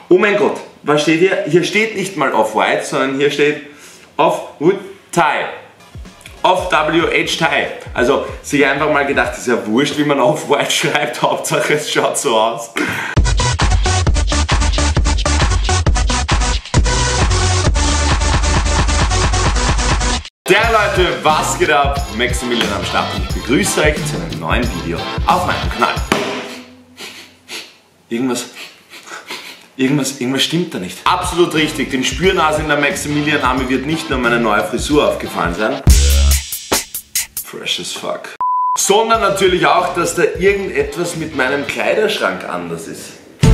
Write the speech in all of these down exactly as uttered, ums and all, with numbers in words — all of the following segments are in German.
Oh mein Gott, was steht hier? Hier steht nicht mal Off-White, sondern hier steht Off-Wood Tie. Off-W H Tie. Also sich einfach mal gedacht, ist ja wurscht, wie man Off-White schreibt, Hauptsache es schaut so aus. Der Leute, was geht ab? Maximilian am Start und ich begrüße euch zu einem neuen Video auf meinem Kanal. Irgendwas, irgendwas, irgendwas stimmt da nicht. Absolut richtig, den Spürnase in der Maximilian Army wird nicht nur meine neue Frisur aufgefallen sein. Fresh as fuck. Sondern natürlich auch, dass da irgendetwas mit meinem Kleiderschrank anders ist.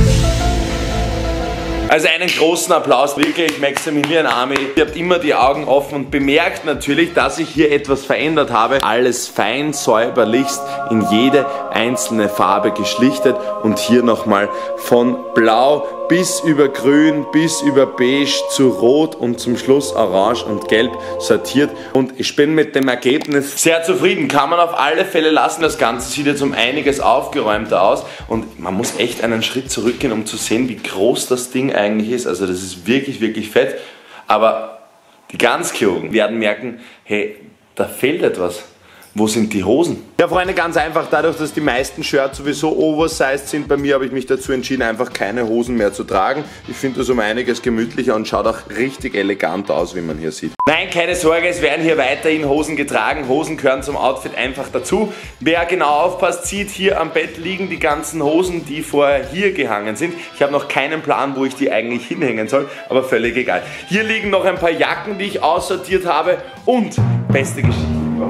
Also einen großen Applaus, wirklich Maximilian Army. Ihr habt immer die Augen offen und bemerkt natürlich, dass ich hier etwas verändert habe. Alles fein säuberlichst in jede einzelne Farbe geschlichtet und hier nochmal von Blau bis über Grün, bis über Beige zu Rot und zum Schluss Orange und Gelb sortiert. Und ich bin mit dem Ergebnis sehr zufrieden. Kann man auf alle Fälle lassen. Das Ganze sieht jetzt um einiges aufgeräumter aus. Und man muss echt einen Schritt zurückgehen, um zu sehen, wie groß das Ding eigentlich ist. Also das ist wirklich, wirklich fett. Aber die ganz Klugen werden merken, hey, da fehlt etwas. Wo sind die Hosen? Ja, Freunde, ganz einfach, dadurch, dass die meisten Shirts sowieso oversized sind, bei mir habe ich mich dazu entschieden, einfach keine Hosen mehr zu tragen. Ich finde das um einiges gemütlicher und schaut auch richtig elegant aus, wie man hier sieht. Nein, keine Sorge, es werden hier weiterhin Hosen getragen. Hosen gehören zum Outfit einfach dazu. Wer genau aufpasst, sieht, hier am Bett liegen die ganzen Hosen, die vorher hier gehangen sind. Ich habe noch keinen Plan, wo ich die eigentlich hinhängen soll, aber völlig egal. Hier liegen noch ein paar Jacken, die ich aussortiert habe und beste Geschichte.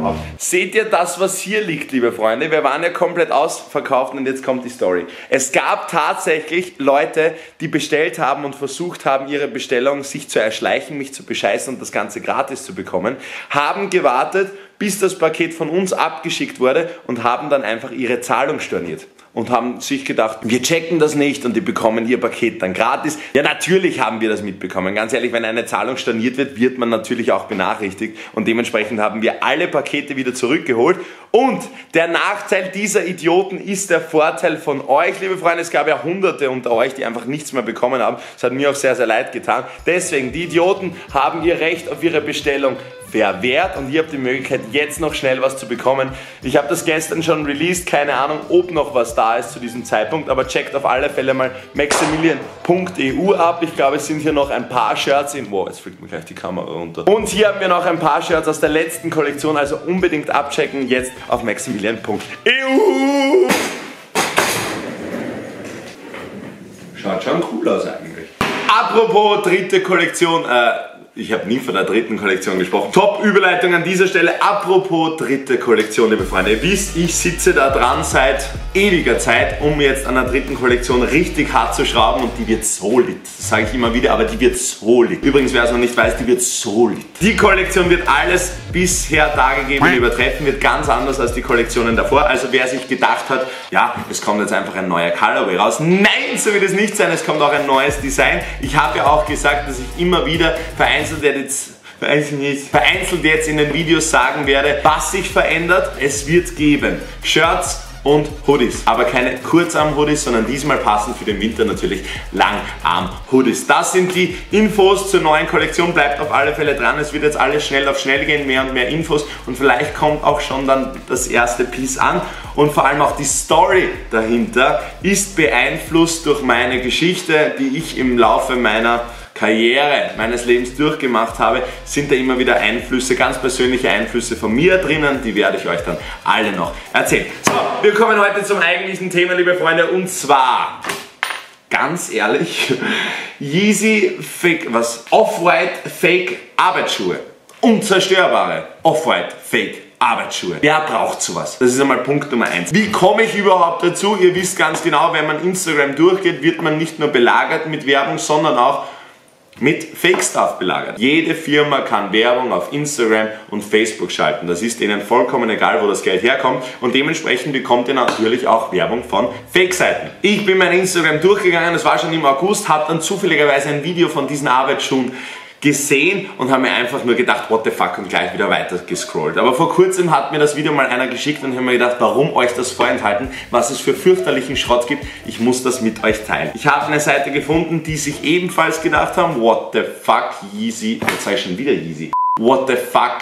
Seht ihr das, was hier liegt, liebe Freunde? Wir waren ja komplett ausverkauft und jetzt kommt die Story. Es gab tatsächlich Leute, die bestellt haben und versucht haben, ihre Bestellung sich zu erschleichen, mich zu bescheißen und das Ganze gratis zu bekommen, haben gewartet, bis das Paket von uns abgeschickt wurde und haben dann einfach ihre Zahlung storniert. Und haben sich gedacht, wir checken das nicht und die bekommen ihr Paket dann gratis. Ja, natürlich haben wir das mitbekommen. Ganz ehrlich, wenn eine Zahlung storniert wird, wird man natürlich auch benachrichtigt. Und dementsprechend haben wir alle Pakete wieder zurückgeholt. Und der Nachteil dieser Idioten ist der Vorteil von euch, liebe Freunde. Es gab ja Hunderte unter euch, die einfach nichts mehr bekommen haben. Das hat mir auch sehr, sehr leid getan. Deswegen, die Idioten haben ihr Recht auf ihre Bestellung verwehrt und ihr habt die Möglichkeit, jetzt noch schnell was zu bekommen. Ich habe das gestern schon released, keine Ahnung, ob noch was da ist zu diesem Zeitpunkt, aber checkt auf alle Fälle mal maximilian punkt e u ab. Ich glaube, es sind hier noch ein paar Shirts in... Wow, jetzt fliegt mir gleich die Kamera runter. Und hier haben wir noch ein paar Shirts aus der letzten Kollektion, also unbedingt abchecken, jetzt auf maximilian punkt e u. Schaut schon cool aus eigentlich. Apropos dritte Kollektion, äh, ich habe nie von der dritten Kollektion gesprochen. Top-Überleitung an dieser Stelle. Apropos dritte Kollektion, liebe Freunde. Ihr wisst, ich sitze da dran seit ewiger Zeit, um jetzt an der dritten Kollektion richtig hart zu schrauben und die wird solid. Das sage ich immer wieder, aber die wird solid. Übrigens, wer es noch nicht weiß, die wird solid. Die Kollektion wird alles bisher dargegebene übertreffen, wird ganz anders als die Kollektionen davor. Also wer sich gedacht hat, ja, es kommt jetzt einfach ein neuer Colorway raus. Nein, so wird es nicht sein. Es kommt auch ein neues Design. Ich habe ja auch gesagt, dass ich immer wieder vereinzelt jetzt weiß ich nicht, vereinzelt jetzt in den Videos sagen werde, was sich verändert. Es wird geben Shirts und Hoodies, aber keine Kurzarm-Hoodies, sondern diesmal passend für den Winter natürlich Langarm-Hoodies. Das sind die Infos zur neuen Kollektion. Bleibt auf alle Fälle dran. Es wird jetzt alles schnell auf schnell gehen, mehr und mehr Infos und vielleicht kommt auch schon dann das erste Piece an. Und vor allem auch die Story dahinter ist beeinflusst durch meine Geschichte, die ich im Laufe meiner Karriere meines Lebens durchgemacht habe, sind da immer wieder Einflüsse, ganz persönliche Einflüsse von mir drinnen, die werde ich euch dann alle noch erzählen. So, wir kommen heute zum eigentlichen Thema, liebe Freunde, und zwar, ganz ehrlich, Yeezy Fake, was? Off-White Fake Arbeitsschuhe. Unzerstörbare Off-White Fake Arbeitsschuhe. Wer braucht sowas? Das ist einmal Punkt Nummer eins. Wie komme ich überhaupt dazu? Ihr wisst ganz genau, wenn man Instagram durchgeht, wird man nicht nur belagert mit Werbung, sondern auch mit Fake-Stuff belagert. Jede Firma kann Werbung auf Instagram und Facebook schalten. Das ist ihnen vollkommen egal, wo das Geld herkommt und dementsprechend bekommt ihr natürlich auch Werbung von Fake-Seiten. Ich bin mein Instagram durchgegangen, das war schon im August, habe dann zufälligerweise ein Video von diesen Arbeitsschuhen gesehen und habe mir einfach nur gedacht, what the fuck, und gleich wieder weiter gescrollt. Aber vor kurzem hat mir das Video mal einer geschickt und ich habe mir gedacht, warum euch das vorenthalten, was es für fürchterlichen Schrott gibt. Ich muss das mit euch teilen. Ich habe eine Seite gefunden, die sich ebenfalls gedacht haben, what the fuck, Yeezy, jetzt sage ich schon wieder Yeezy, what the fuck,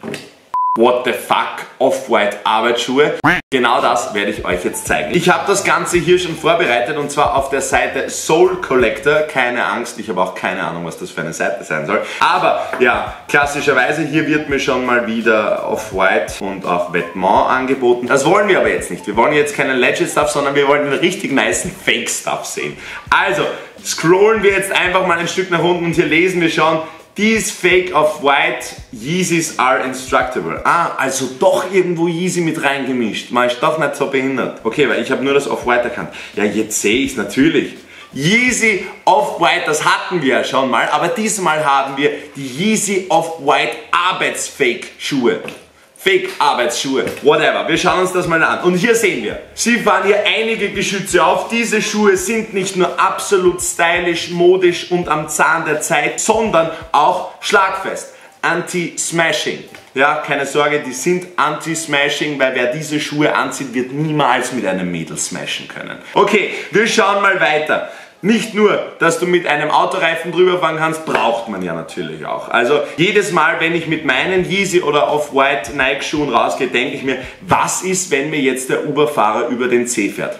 what the fuck, Off-White Arbeitsschuhe. Genau das werde ich euch jetzt zeigen. Ich habe das Ganze hier schon vorbereitet und zwar auf der Seite Soul Collector. Keine Angst, ich habe auch keine Ahnung, was das für eine Seite sein soll. Aber ja, klassischerweise, hier wird mir schon mal wieder Off-White und auch Vêtements angeboten. Das wollen wir aber jetzt nicht. Wir wollen jetzt keinen Legit Stuff, sondern wir wollen den richtig nicen Fake Stuff sehen. Also, scrollen wir jetzt einfach mal ein Stück nach unten und hier lesen wir schon, These fake Off-White Yeezys are instructable. Ah, also doch irgendwo Yeezy mit reingemischt. Man ist doch nicht so behindert. Okay, weil ich habe nur das Off-White erkannt. Ja, jetzt sehe ich es natürlich. Yeezy Off-White, das hatten wir ja schon mal, aber diesmal haben wir die Yeezy Off-White Arbeitsfake-Schuhe. Fake-Arbeitsschuhe, whatever. Wir schauen uns das mal an. Und hier sehen wir, sie fahren hier einige Geschütze auf. Diese Schuhe sind nicht nur absolut stylisch, modisch und am Zahn der Zeit, sondern auch schlagfest. Anti-Smashing. Ja, keine Sorge, die sind Anti-Smashing, weil wer diese Schuhe anzieht, wird niemals mit einem Mädel smashen können. Okay, wir schauen mal weiter. Nicht nur, dass du mit einem Autoreifen drüber fahren kannst, braucht man ja natürlich auch. Also jedes Mal, wenn ich mit meinen Yeezy oder Off-White Nike-Schuhen rausgehe, denke ich mir, was ist, wenn mir jetzt der Uber-Fahrer über den See fährt?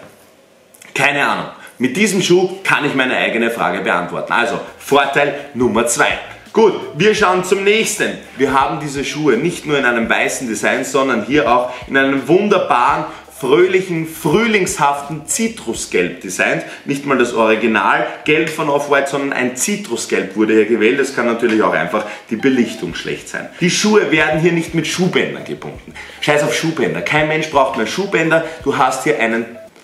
Keine Ahnung. Mit diesem Schuh kann ich meine eigene Frage beantworten. Also, Vorteil Nummer zwei. Gut, wir schauen zum nächsten. Wir haben diese Schuhe nicht nur in einem weißen Design, sondern hier auch in einem wunderbaren, fröhlichen, frühlingshaften Zitrusgelb designt. Nicht mal das Originalgelb von Off-White, sondern ein Zitrusgelb wurde hier gewählt. Es kann natürlich auch einfach die Belichtung schlecht sein. Die Schuhe werden hier nicht mit Schuhbändern gebunden. Scheiß auf Schuhbänder. Kein Mensch braucht mehr Schuhbänder. Du hast hier einen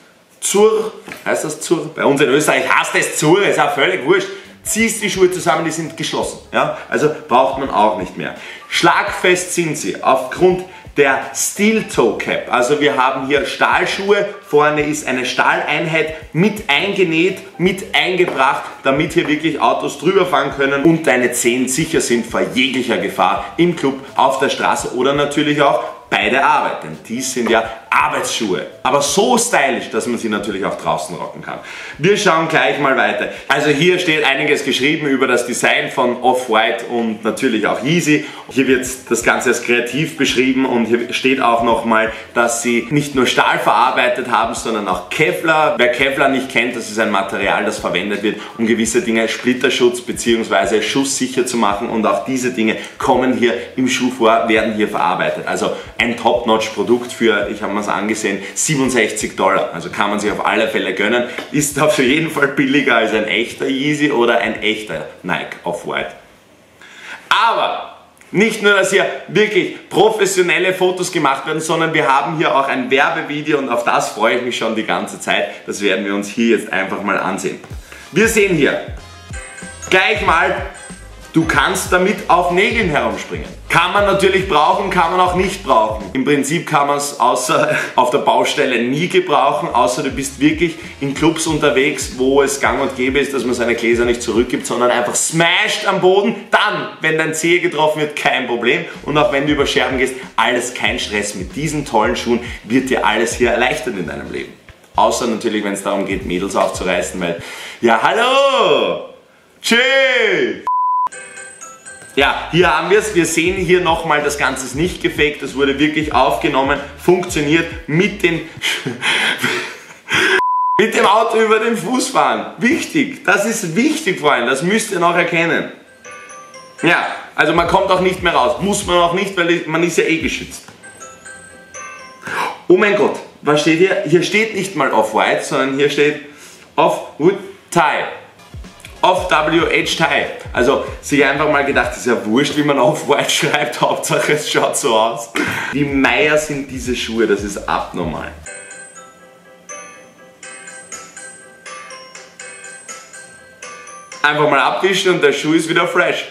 Zur, heißt das Zur? Bei uns in Österreich heißt das Zur, ist auch völlig wurscht. Ziehst die Schuhe zusammen, die sind geschlossen. Ja? Also braucht man auch nicht mehr. Schlagfest sind sie aufgrund der Steel Toe Cap. Also wir haben hier Stahlschuhe, vorne ist eine Stahleinheit mit eingenäht, mit eingebracht, damit hier wirklich Autos drüber fahren können und deine Zehen sicher sind vor jeglicher Gefahr im Club, auf der Straße oder natürlich auch bei der Arbeit, denn dies sind ja Arbeitsschuhe. Aber so stylisch, dass man sie natürlich auch draußen rocken kann. Wir schauen gleich mal weiter. Also hier steht einiges geschrieben über das Design von Off-White und natürlich auch Yeezy. Hier wird das Ganze als kreativ beschrieben und hier steht auch nochmal, dass sie nicht nur Stahl verarbeitet haben, sondern auch Kevlar. Wer Kevlar nicht kennt, das ist ein Material, das verwendet wird, um gewisse Dinge Splitterschutz bzw. schusssicher zu machen und auch diese Dinge kommen hier im Schuh vor, werden hier verarbeitet. Also ein Top-Notch-Produkt für, ich habe mir es angesehen, siebenundsechzig Dollar. Also kann man sich auf alle Fälle gönnen. Ist auf jeden Fall billiger als ein echter Yeezy oder ein echter Nike Off-White. Aber nicht nur, dass hier wirklich professionelle Fotos gemacht werden, sondern wir haben hier auch ein Werbevideo und auf das freue ich mich schon die ganze Zeit. Das werden wir uns hier jetzt einfach mal ansehen. Wir sehen hier gleich mal, du kannst damit auf Nägeln herumspringen. Kann man natürlich brauchen, kann man auch nicht brauchen. Im Prinzip kann man es außer auf der Baustelle nie gebrauchen, außer du bist wirklich in Clubs unterwegs, wo es gang und gäbe ist, dass man seine Gläser nicht zurückgibt, sondern einfach smasht am Boden. Dann, wenn dein Zeh getroffen wird, kein Problem. Und auch wenn du über Scherben gehst, alles kein Stress. Mit diesen tollen Schuhen wird dir alles hier erleichtert in deinem Leben. Außer natürlich, wenn es darum geht, Mädels aufzureißen, weil, ja, hallo, tschüss. Ja, hier haben wir es. Wir sehen hier nochmal, das Ganze ist nicht gefaked, das wurde wirklich aufgenommen, funktioniert mit den mit dem Auto über den Fuß fahren. Wichtig, das ist wichtig, Freunde, das müsst ihr noch erkennen. Ja, also man kommt auch nicht mehr raus, muss man auch nicht, weil man ist ja eh geschützt. Oh mein Gott, was steht hier? Hier steht nicht mal Off-White, sondern hier steht Off-Wood Tie. Off-W H Tie. Also sich einfach mal gedacht, ist ja wurscht, wie man Off-White schreibt, Hauptsache es schaut so aus. Wie Meier sind diese Schuhe, das ist abnormal. Einfach mal abwischen und der Schuh ist wieder fresh.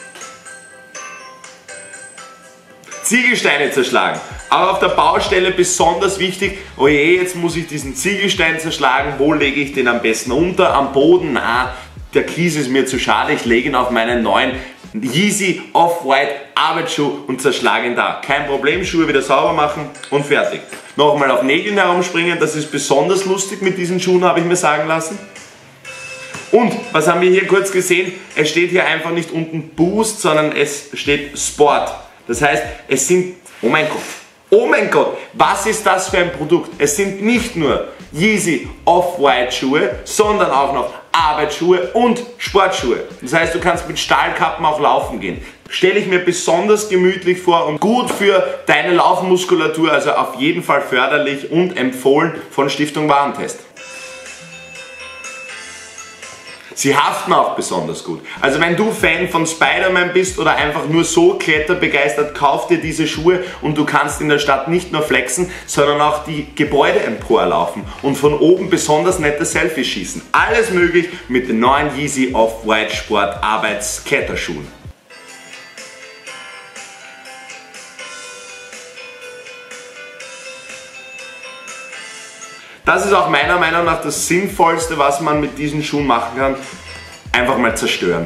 Ziegelsteine zerschlagen. Aber auf der Baustelle besonders wichtig, oh je, jetzt muss ich diesen Ziegelstein zerschlagen, wo lege ich den am besten unter? Am Boden? Na, der Kies ist mir zu schade, ich lege ihn auf meinen neuen Yeezy Off-White Arbeitsschuh und zerschlag ihn da. Kein Problem, Schuhe wieder sauber machen und fertig. Nochmal auf Nägeln herumspringen, das ist besonders lustig mit diesen Schuhen, habe ich mir sagen lassen. Und, was haben wir hier kurz gesehen? Es steht hier einfach nicht unten Boost, sondern es steht Sport. Das heißt, es sind, oh mein Gott, oh mein Gott, was ist das für ein Produkt? Es sind nicht nur Yeezy Off-White Schuhe, sondern auch noch Arbeitsschuhe und Sportschuhe. Das heißt, du kannst mit Stahlkappen auch laufen gehen. Stelle ich mir besonders gemütlich vor und gut für deine Laufmuskulatur, also auf jeden Fall förderlich und empfohlen von Stiftung Warentest. Sie haften auch besonders gut. Also wenn du Fan von Spider-Man bist oder einfach nur so kletterbegeistert, kauf dir diese Schuhe und du kannst in der Stadt nicht nur flexen, sondern auch die Gebäude emporlaufen und von oben besonders nette Selfies schießen. Alles möglich mit den neuen Yeezy Off-White Sport Arbeits Kletterschuhen. Das ist auch meiner Meinung nach das Sinnvollste, was man mit diesen Schuhen machen kann. Einfach mal zerstören.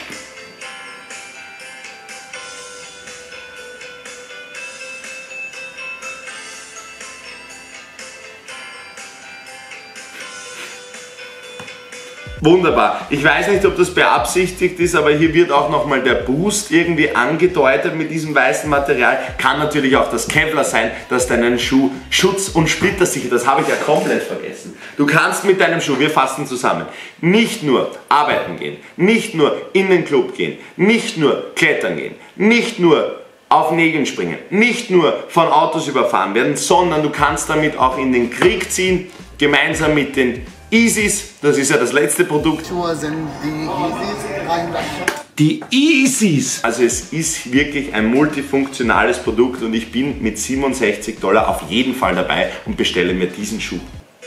Wunderbar. Ich weiß nicht, ob das beabsichtigt ist, aber hier wird auch nochmal der Boost irgendwie angedeutet mit diesem weißen Material. Kann natürlich auch das Kevlar sein, das deinen Schuh schutz- und splittersichert. Das habe ich ja komplett vergessen. Du kannst mit deinem Schuh, wir fassen zusammen, nicht nur arbeiten gehen, nicht nur in den Club gehen, nicht nur klettern gehen, nicht nur auf Nägeln springen, nicht nur von Autos überfahren werden, sondern du kannst damit auch in den Krieg ziehen, gemeinsam mit den Yeezys, das ist ja das letzte Produkt. Sind die Yeezys Die Yeezys! Also es ist wirklich ein multifunktionales Produkt und ich bin mit siebenundsechzig Dollar auf jeden Fall dabei und bestelle mir diesen Schuh.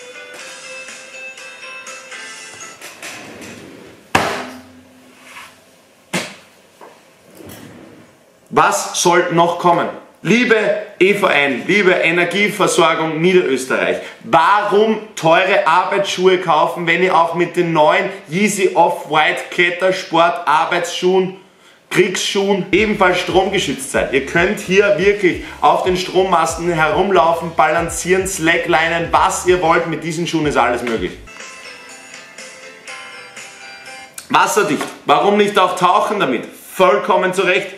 Was soll noch kommen? Liebe E V N, liebe Energieversorgung Niederösterreich, warum teure Arbeitsschuhe kaufen, wenn ihr auch mit den neuen Yeezy Off-White Klettersport Arbeitsschuhen, Kriegsschuhen ebenfalls stromgeschützt seid? Ihr könnt hier wirklich auf den Strommasten herumlaufen, balancieren, Slacklinen, was ihr wollt, mit diesen Schuhen ist alles möglich. Wasserdicht, warum nicht auch tauchen damit? Vollkommen zu Recht.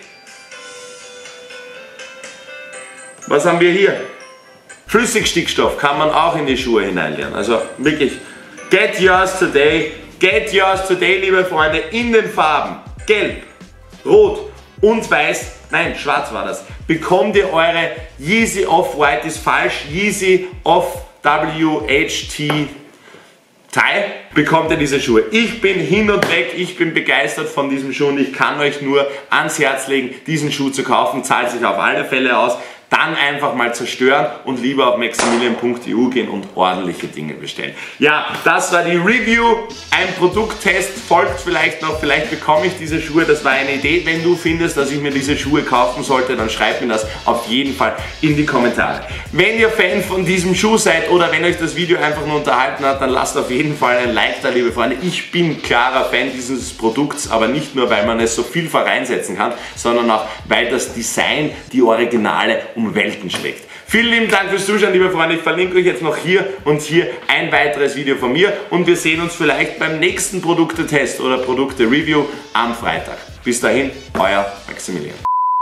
Was haben wir hier? Flüssigstickstoff kann man auch in die Schuhe hineinlernen. Also wirklich, get yours today, get yours today, liebe Freunde, in den Farben Gelb, Rot und Weiß, nein, Schwarz war das. Bekommt ihr eure Yeezy Off-White, ist falsch, Yeezy Off-W H T Teil, bekommt ihr diese Schuhe. Ich bin hin und weg, ich bin begeistert von diesem Schuh und ich kann euch nur ans Herz legen, diesen Schuh zu kaufen, zahlt sich auf alle Fälle aus. Dann einfach mal zerstören und lieber auf maximilian punkt e u gehen und ordentliche Dinge bestellen. Ja, das war die Review. Ein Produkttest folgt vielleicht noch. Vielleicht bekomme ich diese Schuhe. Das war eine Idee. Wenn du findest, dass ich mir diese Schuhe kaufen sollte, dann schreib mir das auf jeden Fall in die Kommentare. Wenn ihr Fan von diesem Schuh seid oder wenn euch das Video einfach nur unterhalten hat, dann lasst auf jeden Fall ein Like da, liebe Freunde. Ich bin klarer Fan dieses Produkts, aber nicht nur, weil man es so vielfach einsetzen kann, sondern auch, weil das Design, die Originale, um Welten schlägt. Vielen lieben Dank fürs Zuschauen, liebe Freunde. Ich verlinke euch jetzt noch hier und hier ein weiteres Video von mir und wir sehen uns vielleicht beim nächsten Produktetest oder Produkte-Review am Freitag. Bis dahin, euer Maximilian.